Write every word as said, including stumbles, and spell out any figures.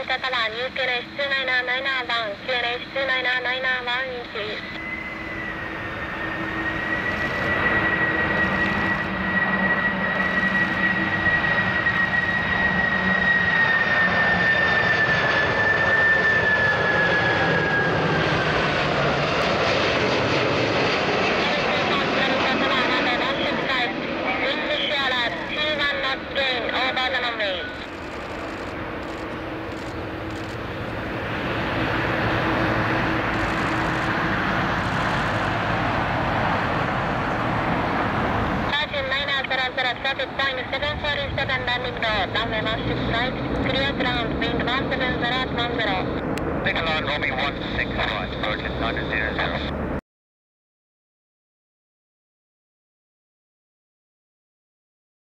方は入家レ室ナイナーナイナーワン、キュレ室ナイナーナイナーワンインチ。Traffic time is seven forty-seven landing door, runway one six right, clear ground, wind one seven zero at one zero. Take a line, Romy one six right, approach at nine zero zero.